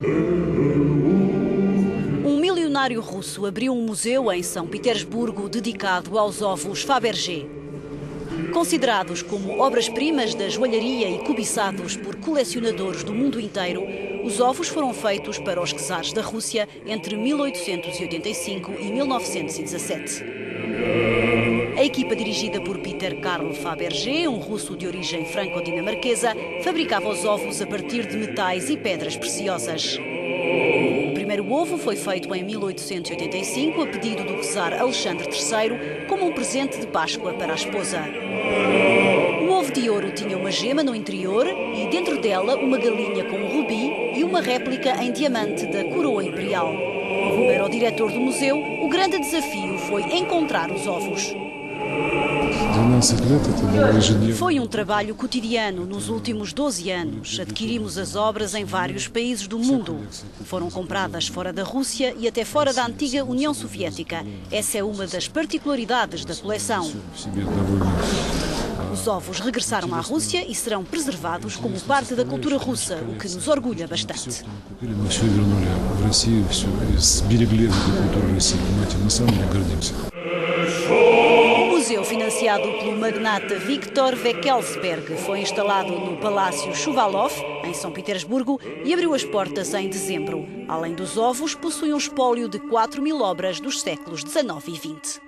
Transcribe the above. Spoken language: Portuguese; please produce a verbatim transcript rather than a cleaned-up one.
Um milionário russo abriu um museu em São Petersburgo dedicado aos ovos Fabergé. Considerados como obras-primas da joalharia e cobiçados por colecionadores do mundo inteiro, os ovos foram feitos para os czares da Rússia entre mil oitocentos e oitenta e cinco e mil novecentos e dezassete. A equipa dirigida por Peter Carl Fabergé, um russo de origem franco-dinamarquesa, fabricava os ovos a partir de metais e pedras preciosas. O primeiro ovo foi feito em mil oitocentos e oitenta e cinco a pedido do czar Alexandre terceiro como um presente de Páscoa para a esposa. O ovo de ouro tinha uma gema no interior e dentro dela uma galinha com um rubi e uma réplica em diamante da coroa imperial. Para o diretor do museu, o grande desafio foi encontrar os ovos. Foi um trabalho cotidiano nos últimos doze anos. Adquirimos as obras em vários países do mundo. Foram compradas fora da Rússia e até fora da antiga União Soviética. Essa é uma das particularidades da coleção. Os ovos regressaram à Rússia e serão preservados como parte da cultura russa, o que nos orgulha bastante. O museu, financiado pelo magnata Viktor Vekelsberg, foi instalado no Palácio Shuvalov, em São Petersburgo, e abriu as portas em dezembro. Além dos ovos, possui um espólio de quatro mil obras dos séculos dezenove e vinte.